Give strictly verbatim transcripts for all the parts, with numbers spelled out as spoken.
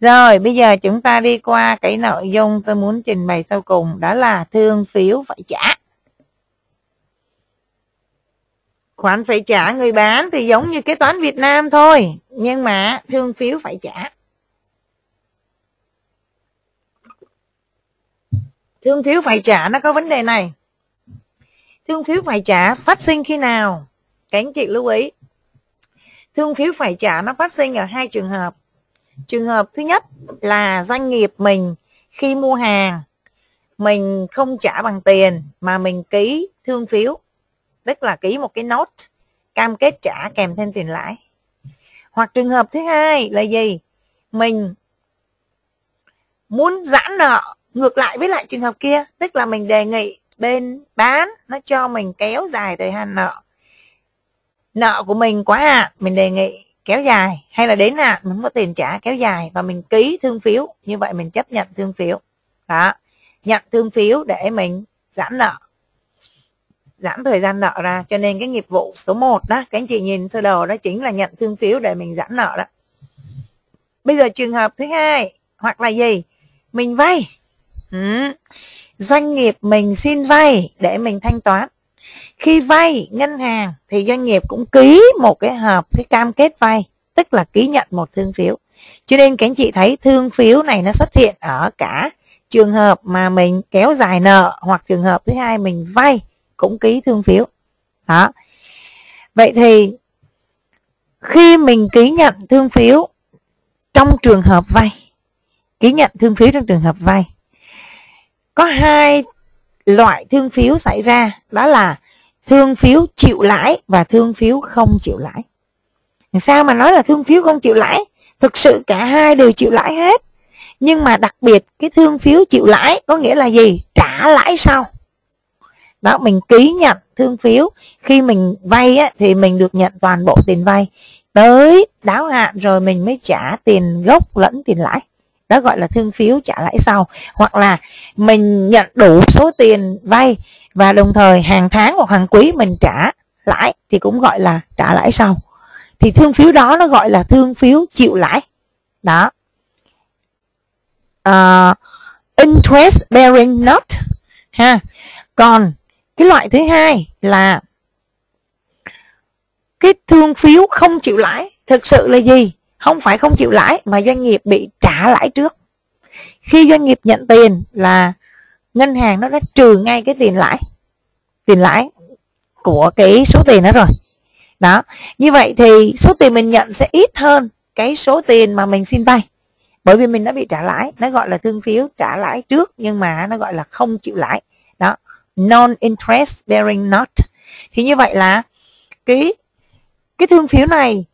Rồi bây giờ chúng ta đi qua cái nội dung tôi muốn trình bày sau cùng, đó là thương phiếu phải trả. Khoản phải trả người bán thì giống như kế toán Việt Nam thôi, nhưng mà thương phiếu phải trả. Thương phiếu phải trả nó có vấn đề này. Thương phiếu phải trả phát sinh khi nào? Các anh chị lưu ý. Thương phiếu phải trả nó phát sinh ở hai trường hợp. Trường hợp thứ nhất là doanh nghiệp mình khi mua hàng mình không trả bằng tiền mà mình ký thương phiếu, tức là ký một cái note cam kết trả kèm thêm tiền lãi. Hoặc trường hợp thứ hai là gì? Mình muốn giãn nợ ngược lại với lại trường hợp kia, tức là mình đề nghị bên bán nó cho mình kéo dài thời hạn nợ. Nợ của mình quá hạn, mình đề nghị kéo dài, hay là đến hạn mình không có tiền trả kéo dài, và mình ký thương phiếu. Như vậy mình chấp nhận thương phiếu. Đó, nhận thương phiếu để mình giãn nợ, giãn thời gian nợ ra. Cho nên cái nghiệp vụ số một đó, các anh chị nhìn sơ đồ đó chính là nhận thương phiếu để mình giãn nợ đó. Bây giờ trường hợp thứ hai, hoặc là gì? Mình vay. Ừ. Doanh nghiệp mình xin vay để mình thanh toán. Khi vay ngân hàng thì doanh nghiệp cũng ký một cái hợp cái cam kết vay, tức là ký nhận một thương phiếu. Cho nên các anh chị thấy thương phiếu này nó xuất hiện ở cả trường hợp mà mình kéo dài nợ, hoặc trường hợp thứ hai mình vay cũng ký thương phiếu. Đó. Vậy thì khi mình ký nhận thương phiếu trong trường hợp vay, ký nhận thương phiếu trong trường hợp vay, có hai loại thương phiếu xảy ra, đó là thương phiếu chịu lãi và thương phiếu không chịu lãi. Sao mà nói là thương phiếu không chịu lãi? Thực sự cả hai đều chịu lãi hết. Nhưng mà đặc biệt cái thương phiếu chịu lãi có nghĩa là gì? Trả lãi sau. Đó, mình ký nhận thương phiếu, khi mình vay á, thì mình được nhận toàn bộ tiền vay, tới đáo hạn rồi mình mới trả tiền gốc lẫn tiền lãi. Đó gọi là thương phiếu trả lãi sau. Hoặc là mình nhận đủ số tiền vay và đồng thời hàng tháng hoặc hàng quý mình trả lãi thì cũng gọi là trả lãi sau. Thì thương phiếu đó nó gọi là thương phiếu chịu lãi. Đó. Uh, interest bearing note ha. Còn cái loại thứ hai là cái thương phiếu không chịu lãi. Thực sự là gì? Không phải không chịu lãi mà doanh nghiệp bị trả lãi trước. Khi doanh nghiệp nhận tiền là ngân hàng nó đã trừ ngay cái tiền lãi, tiền lãi của cái số tiền đó rồi. Đó, như vậy thì số tiền mình nhận sẽ ít hơn cái số tiền mà mình xin vay, bởi vì mình đã bị trả lãi. Nó gọi là thương phiếu trả lãi trước, nhưng mà nó gọi là không chịu lãi. Đó, non interest bearing note. Thì như vậy là cái cái thương phiếu này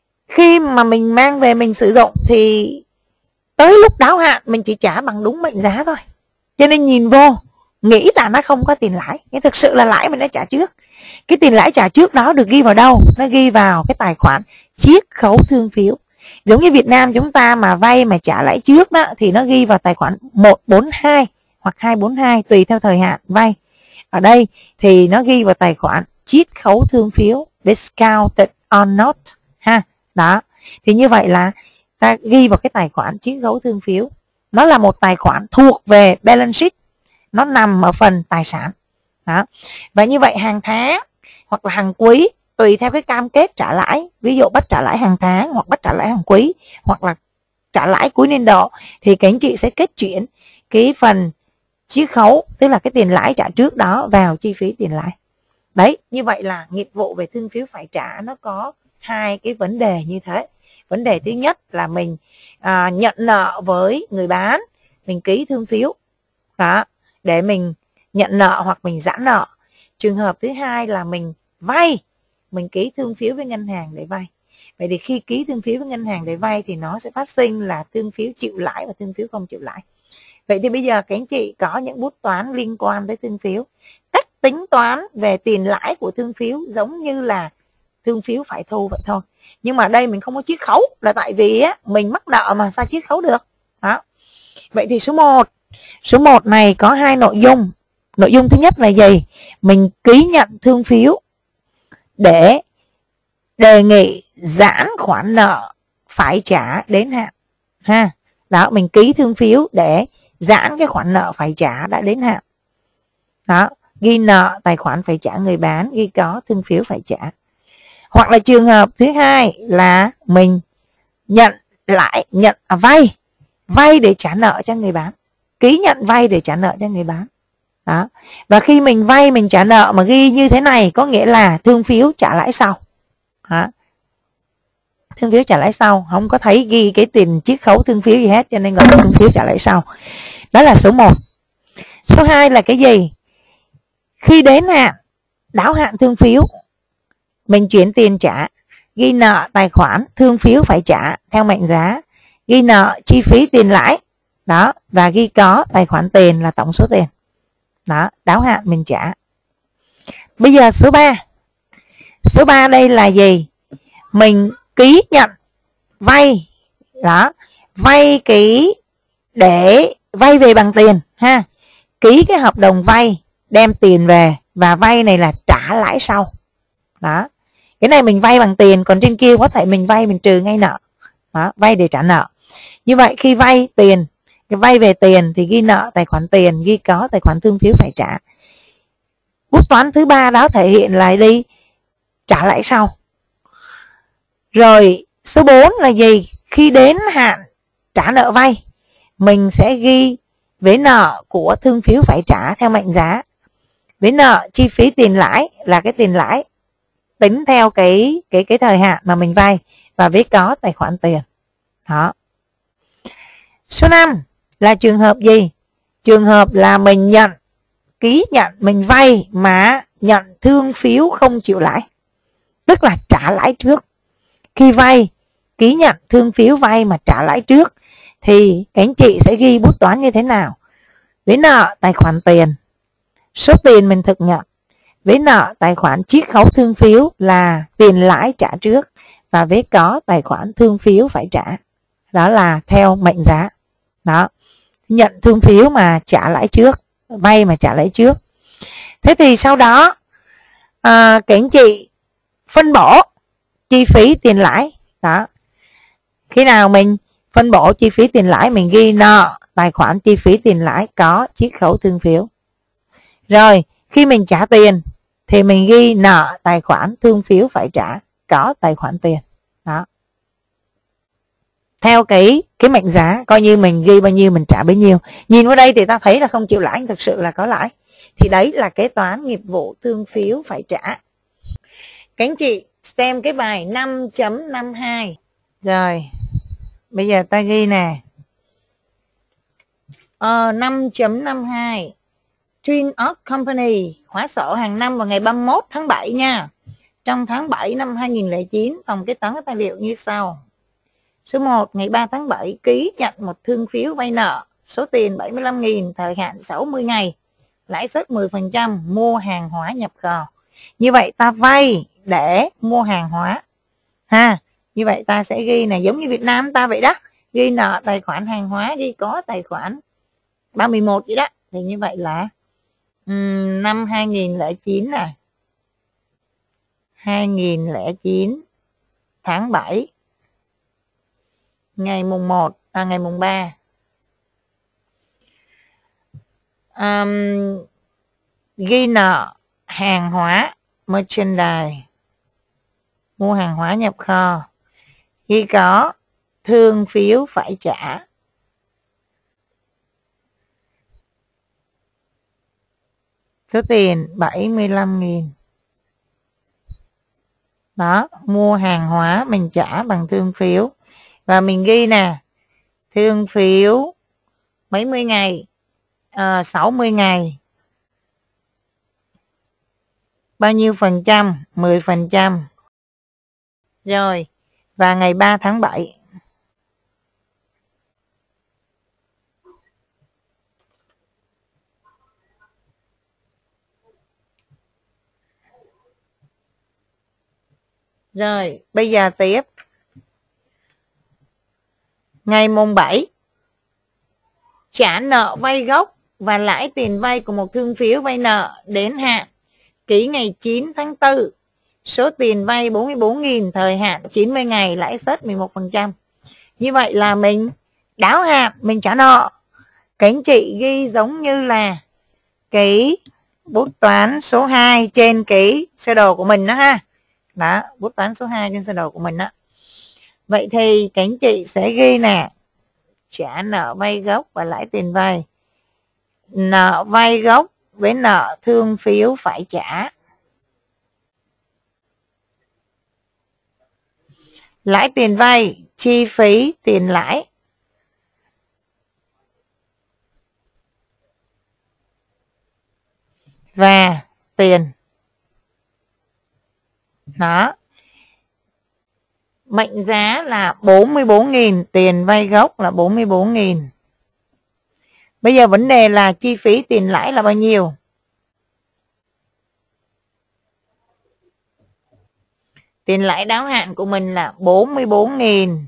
khi mà mình mang về mình sử dụng thì tới lúc đáo hạn mình chỉ trả bằng đúng mệnh giá thôi. Cho nên nhìn vô nghĩ là nó không có tiền lãi, nhưng thực sự là lãi mình đã trả trước. Cái tiền lãi trả trước đó được ghi vào đâu? Nó ghi vào cái tài khoản chiết khấu thương phiếu. Giống như Việt Nam chúng ta mà vay mà trả lãi trước đó thì nó ghi vào tài khoản một bốn hai hoặc hai bốn hai tùy theo thời hạn vay. Ở đây thì nó ghi vào tài khoản chiết khấu thương phiếu, discounted on note ha. Đó. Thì như vậy là ta ghi vào cái tài khoản chiết khấu thương phiếu. Nó là một tài khoản thuộc về balance sheet, nó nằm ở phần tài sản. Đó. Và như vậy hàng tháng hoặc là hàng quý tùy theo cái cam kết trả lãi, ví dụ bắt trả lãi hàng tháng hoặc bắt trả lãi hàng quý hoặc là trả lãi cuối niên độ, thì các anh chị sẽ kết chuyển cái phần chiết khấu, tức là cái tiền lãi trả trước đó vào chi phí tiền lãi. Đấy, như vậy là nghiệp vụ về thương phiếu phải trả nó có hai cái vấn đề như thế. Vấn đề thứ nhất là mình à, nhận nợ với người bán, mình ký thương phiếu đó để mình nhận nợ hoặc mình giãn nợ. Trường hợp thứ hai là mình vay, mình ký thương phiếu với ngân hàng để vay. Vậy thì khi ký thương phiếu với ngân hàng để vay thì nó sẽ phát sinh là thương phiếu chịu lãi và thương phiếu không chịu lãi. Vậy thì bây giờ các anh chị có những bút toán liên quan tới thương phiếu. Cách tính toán về tiền lãi của thương phiếu giống như là thương phiếu phải thu vậy thôi. Nhưng mà đây mình không có chiết khấu là tại vì á, mình mắc nợ mà sao chiết khấu được. Đó. Vậy thì số một, số một này có hai nội dung. Nội dung thứ nhất là gì? Mình ký nhận thương phiếu để đề nghị giãn khoản nợ phải trả đến hạn ha. Đó, mình ký thương phiếu để giãn cái khoản nợ phải trả đã đến hạn. Đó, ghi nợ tài khoản phải trả người bán, ghi có thương phiếu phải trả. Hoặc là trường hợp thứ hai là mình nhận lãi, nhận à, vay, vay để trả nợ cho người bán, ký nhận vay để trả nợ cho người bán. Đó. Và khi mình vay mình trả nợ mà ghi như thế này có nghĩa là thương phiếu trả lãi sau. Đó. Thương phiếu trả lãi sau, không có thấy ghi cái tiền chiết khấu thương phiếu gì hết, cho nên gọi là thương phiếu trả lãi sau. Đó là số một. Số hai là cái gì? Khi đến hạn, đáo hạn thương phiếu, mình chuyển tiền trả, ghi nợ tài khoản thương phiếu phải trả theo mệnh giá, ghi nợ chi phí tiền lãi. Đó, và ghi có tài khoản tiền là tổng số tiền. Đó, đáo hạn mình trả. Bây giờ số ba. Số ba đây là gì? Mình ký nhận vay. Đó, vay ký để vay về bằng tiền ha. Ký cái hợp đồng vay đem tiền về, và vay này là trả lãi sau. Đó. Cái này mình vay bằng tiền, còn trên kia có thể mình vay mình trừ ngay nợ. Đó, vay để trả nợ. Như vậy khi vay tiền, cái vay về tiền thì ghi nợ tài khoản tiền, ghi có tài khoản thương phiếu phải trả. Bút toán thứ ba đó thể hiện là đi trả lãi sau. Rồi số bốn là gì? Khi đến hạn trả nợ vay, mình sẽ ghi vế nợ của thương phiếu phải trả theo mệnh giá. Vế nợ chi phí tiền lãi là cái tiền lãi tính theo cái cái cái thời hạn mà mình vay, và vế có tài khoản tiền. Đó. Số năm là trường hợp gì? Trường hợp là mình nhận, ký nhận mình vay mà nhận thương phiếu không chịu lãi, tức là trả lãi trước. Khi vay, ký nhận thương phiếu vay mà trả lãi trước thì các anh chị sẽ ghi bút toán như thế nào? Vế nợ tài khoản tiền, số tiền mình thực nhận. Vế nợ tài khoản chiết khấu thương phiếu là tiền lãi trả trước, và vế có tài khoản thương phiếu phải trả. Đó là theo mệnh giá. Đó, nhận thương phiếu mà trả lãi trước, vay mà trả lãi trước. Thế thì sau đó à, các anh chị phân bổ chi phí tiền lãi. Đó, khi nào mình phân bổ chi phí tiền lãi, mình ghi nợ tài khoản chi phí tiền lãi có chiết khấu thương phiếu. Rồi khi mình trả tiền thì mình ghi nợ tài khoản thương phiếu phải trả có tài khoản tiền. Đó, theo cái cái mệnh giá, coi như mình ghi bao nhiêu mình trả bấy nhiêu. Nhìn vào đây thì ta thấy là không chịu lãi, thực sự là có lãi. Thì đấy là kế toán nghiệp vụ thương phiếu phải trả. Các anh chị xem cái bài năm chấm năm hai. Rồi bây giờ ta ghi nè, ờ, năm chấm năm hai Twin Oak Company hóa sổ hàng năm vào ngày ba mươi mốt tháng bảy nha. Trong tháng bảy năm hai nghìn không trăm lẻ chín, tổng kế toán các tài liệu như sau. Số một, ngày ba tháng bảy ký nhận một thương phiếu vay nợ số tiền bảy mươi lăm nghìn, thời hạn sáu mươi ngày, lãi suất mười phần trăm, mua hàng hóa nhập kho. Như vậy ta vay để mua hàng hóa ha. Như vậy ta sẽ ghi này, giống như Việt Nam ta vậy đó, ghi nợ tài khoản hàng hóa, ghi có tài khoản ba mươi mốt vậy đó. Thì như vậy là um, năm hai nghìn không trăm lẻ chín này, hai nghìn không trăm lẻ chín tháng bảy, ngày mùng một, à, ngày mùng ba, um, ghi nợ hàng hóa merchandise, mua hàng hóa nhập kho, ghi có thương phiếu phải trả. Số tiền bảy mươi lăm nghìn. Đó, mua hàng hóa mình trả bằng thương phiếu. Và mình ghi nè, thương phiếu mấy mươi ngày, à, sáu mươi ngày, bao nhiêu phần trăm? mười phần trăm. Rồi, và ngày ba tháng bảy. Rồi, bây giờ tiếp. Ngày mùng bảy, trả nợ vay gốc và lãi tiền vay của một thương phiếu vay nợ đến hạn, ký ngày chín tháng tư, số tiền vay bốn mươi bốn nghìn, thời hạn chín mươi ngày, lãi suất mười một phần trăm. Như vậy là mình đáo hạn mình trả nợ. Các anh chị ghi giống như là cái bút toán số hai trên cái sơ đồ của mình đó ha. Đó, bút toán số hai trên sơ đồ của mình đó. Vậy thì các anh chị sẽ ghi nè, trả nợ vay gốc và lãi tiền vay. Nợ vay gốc với nợ thương phiếu phải trả. Lãi tiền vay, chi phí tiền lãi. Và tiền. Đó. Mệnh giá là bốn mươi bốn nghìn, tiền vay gốc là bốn mươi bốn nghìn. Bây giờ vấn đề là chi phí tiền lãi là bao nhiêu? Tiền lãi đáo hạn của mình là bốn mươi bốn nghìn.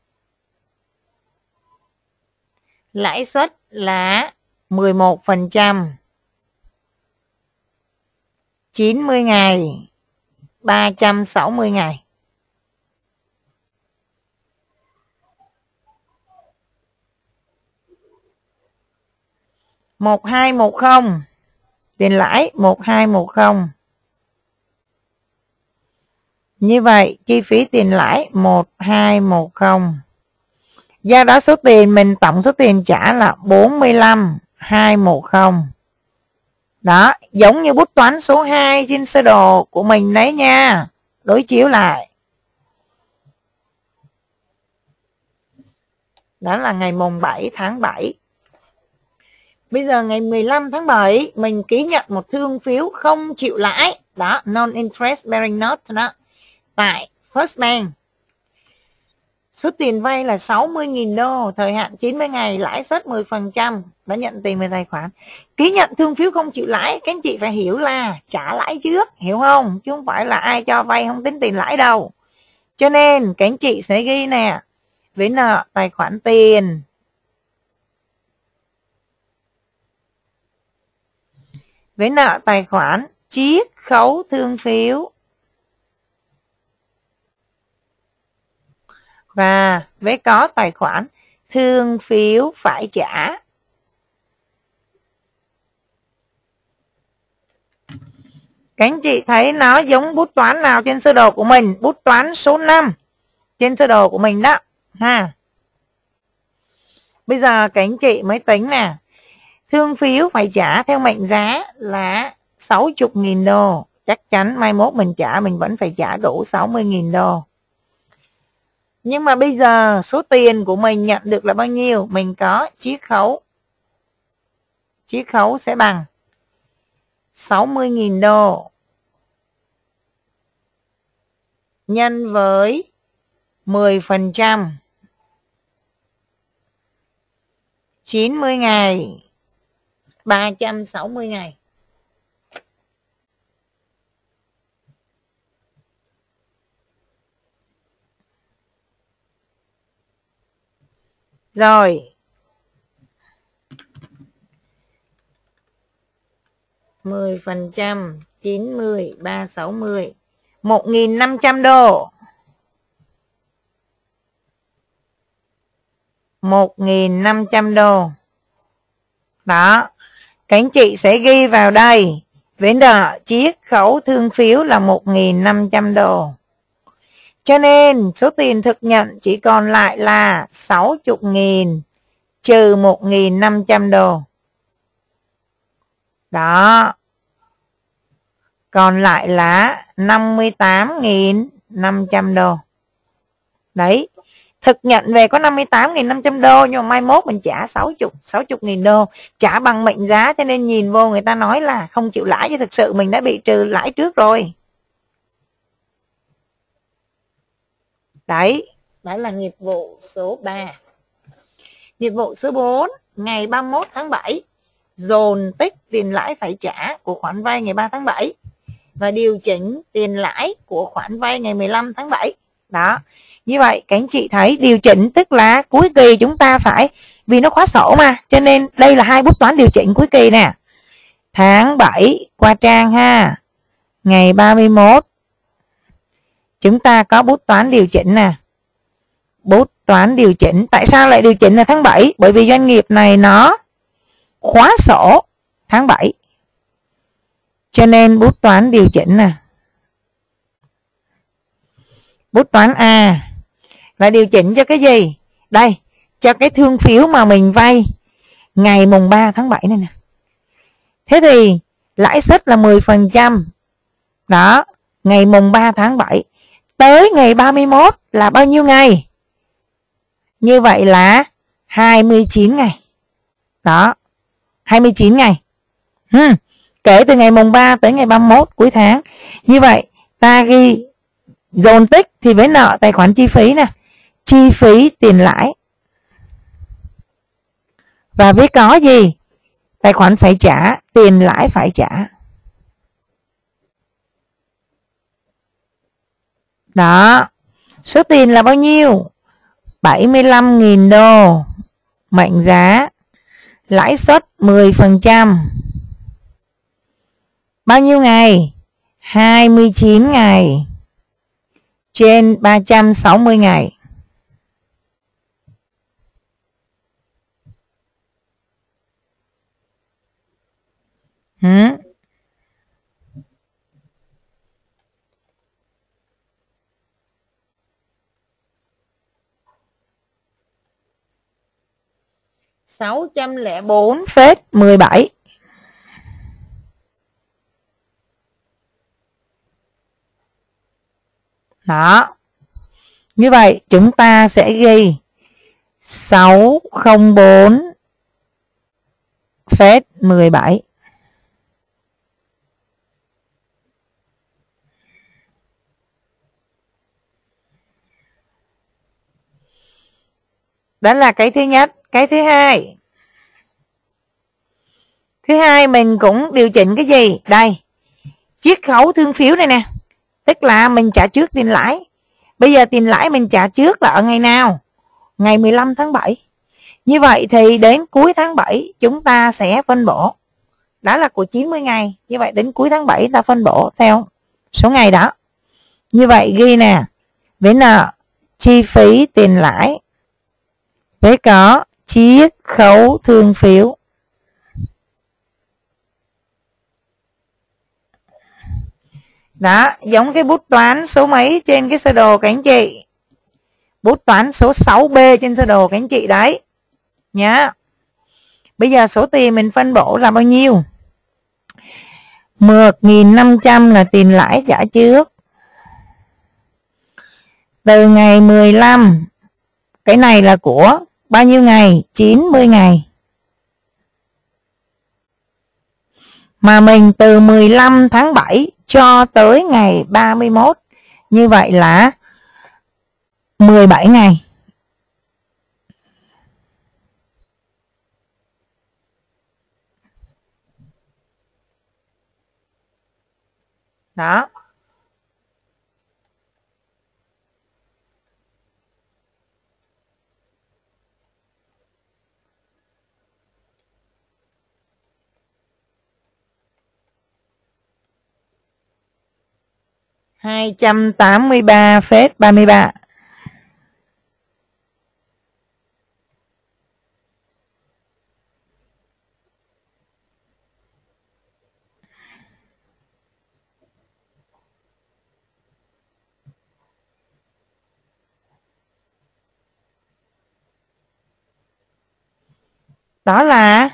Lãi suất là mười một phần trăm. chín mươi ngày, ba trăm sáu mươi ngày. một hai một không. Tiền lãi một hai một không. Như vậy chi phí tiền lãi một hai một không. Do đó số tiền mình tổng số tiền trả là bốn mươi lăm nghìn hai trăm mười. Đó, giống như bút toán số hai trên sơ đồ của mình đấy nha. Đối chiếu lại. Đó là ngày mùng bảy tháng bảy. Bây giờ ngày mười lăm tháng bảy mình ký nhận một thương phiếu không chịu lãi. Đó, non-interest bearing note đó. Tại First Bank. Số tiền vay là sáu mươi nghìn đô, thời hạn chín mươi ngày, lãi suất mười phần trăm, đã nhận tiền về tài khoản. Ký nhận thương phiếu không chịu lãi, các anh chị phải hiểu là trả lãi trước, hiểu không? Chứ không phải là ai cho vay không tính tiền lãi đâu. Cho nên các anh chị sẽ ghi nè, với nợ tài khoản tiền. Với nợ tài khoản chiết khấu thương phiếu. Và với có tài khoản thương phiếu phải trả. Các anh chị thấy nó giống bút toán nào trên sơ đồ của mình? Bút toán số năm trên sơ đồ của mình đó ha. Bây giờ các anh chị mới tính nè. Thương phiếu phải trả theo mệnh giá là sáu mươi nghìn đô. Chắc chắn mai mốt mình trả mình vẫn phải trả đủ sáu mươi nghìn đô. Nhưng mà bây giờ số tiền của mình nhận được là bao nhiêu? Mình có chiết khấu. Chiết khấu sẽ bằng sáu mươi nghìn đô nhân với mười phần trăm. chín mươi ngày, ba trăm sáu mươi ngày. Rồi. mười phần trăm, chín mươi, ba trăm sáu mươi. một nghìn năm trăm đô. một nghìn năm trăm đô. Đó. Các anh chị sẽ ghi vào đây. Với nợ chiết khấu thương phiếu là một nghìn năm trăm đô. Cho nên số tiền thực nhận chỉ còn lại là sáu mươi nghìn trừ một nghìn năm trăm đô. Đó. Còn lại là năm mươi tám nghìn năm trăm đô. Đấy. Thực nhận về có năm mươi tám nghìn năm trăm đô, nhưng mà mai mốt mình trả sáu mươi nghìn đô. Trả bằng mệnh giá, cho nên nhìn vô người ta nói là không chịu lãi, chứ thực sự mình đã bị trừ lãi trước rồi. Đấy. Đó là nghiệp vụ số ba. Nghiệp vụ số bốn. Ngày ba mươi mốt tháng bảy. Dồn tích tiền lãi phải trả của khoản vay ngày ba tháng bảy. Và điều chỉnh tiền lãi của khoản vay ngày mười lăm tháng bảy. Đó. Như vậy các anh chị thấy điều chỉnh tức là cuối kỳ chúng ta phải, vì nó khóa sổ mà, cho nên đây là hai bút toán điều chỉnh cuối kỳ nè. Tháng bảy qua trang ha. Ngày ba mươi mốt chúng ta có bút toán điều chỉnh nè. Bút toán điều chỉnh. Tại sao lại điều chỉnh là tháng bảy? Bởi vì doanh nghiệp này nó khóa sổ tháng bảy, cho nên bút toán điều chỉnh nè. Bút toán A là điều chỉnh cho cái gì? Đây, cho cái thương phiếu mà mình vay ngày mùng ba tháng bảy này nè. Thế thì lãi suất là mười phần trăm. Đó, ngày mùng ba tháng bảy tới ngày ba mươi mốt là bao nhiêu ngày? Như vậy là hai mươi chín ngày. Đó, hai mươi chín ngày. Hmm. Kể từ ngày mùng ba tới ngày ba mươi mốt cuối tháng. Như vậy ta ghi dồn tích thì với nợ tài khoản chi phí nè, chi phí tiền lãi. Và với có gì? Tài khoản phải trả, tiền lãi phải trả. Đó, số tiền là bao nhiêu? bảy mươi lăm nghìn đô, mệnh giá, lãi suất mười phần trăm. Bao nhiêu ngày? hai mươi chín ngày trên ba trăm sáu mươi ngày. Hmm. sáu trăm lẻ bốn phẩy mười bảy. Đó. Như vậy chúng ta sẽ ghi sáu không bốn phẩy mười bảy. Đó là cái thứ nhất. Cái thứ hai. Thứ hai mình cũng điều chỉnh cái gì? Đây. Chiết khấu thương phiếu này nè. Tức là mình trả trước tiền lãi. Bây giờ tiền lãi mình trả trước là ở ngày nào? Ngày mười lăm tháng bảy. Như vậy thì đến cuối tháng bảy chúng ta sẽ phân bổ. Đó là của chín mươi ngày. Như vậy đến cuối tháng bảy ta phân bổ theo số ngày đó. Như vậy ghi nè. Với nợ chi phí tiền lãi với có chiết khấu thương phiếu. Đó, giống cái bút toán số mấy trên cái sơ đồ các anh chị. Bút toán số sáu B trên sơ đồ các anh chị đấy. Nhá. Bây giờ số tiền mình phân bổ là bao nhiêu? một nghìn năm trăm là tiền lãi trả trước. Từ ngày mười lăm. Cái này là của bao nhiêu ngày? chín mươi ngày. Mà mình từ mười lăm tháng bảy cho tới ngày ba mươi mốt. Như vậy là mười bảy ngày. Đó. hai trăm tám mươi ba phẩy ba mươi ba. Đó là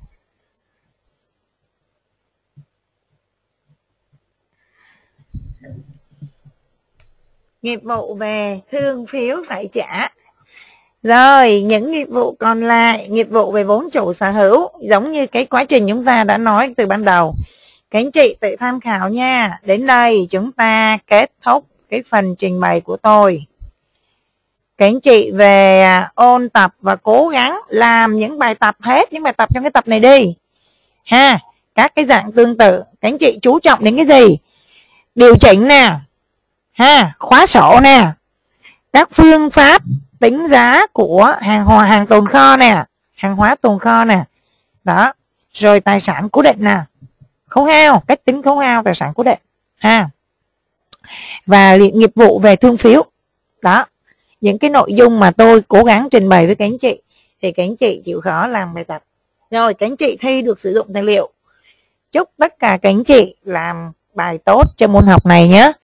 nghiệp vụ về thương phiếu phải trả. Rồi, những nghiệp vụ còn lại, nghiệp vụ về vốn chủ sở hữu, giống như cái quá trình chúng ta đã nói từ ban đầu. Các anh chị tự tham khảo nha. Đến đây chúng ta kết thúc cái phần trình bày của tôi. Các anh chị về ôn tập và cố gắng làm những bài tập, hết những bài tập trong cái tập này đi. Ha, các cái dạng tương tự, các anh chị chú trọng đến cái gì? Điều chỉnh nè. Ha, khóa sổ nè. Các phương pháp tính giá của hàng hóa, hàng tồn kho nè, hàng hóa tồn kho nè. Đó. Rồi tài sản cố định nè. Khấu hao, cách tính khấu hao tài sản cố định. Ha. Và nghiệp vụ về thương phiếu. Đó. những cái nội dung mà tôi cố gắng trình bày với các anh chị thì các anh chị chịu khó làm bài tập. Rồi các anh chị thi được sử dụng tài liệu. Chúc tất cả các anh chị làm bài tốt cho môn học này nhé.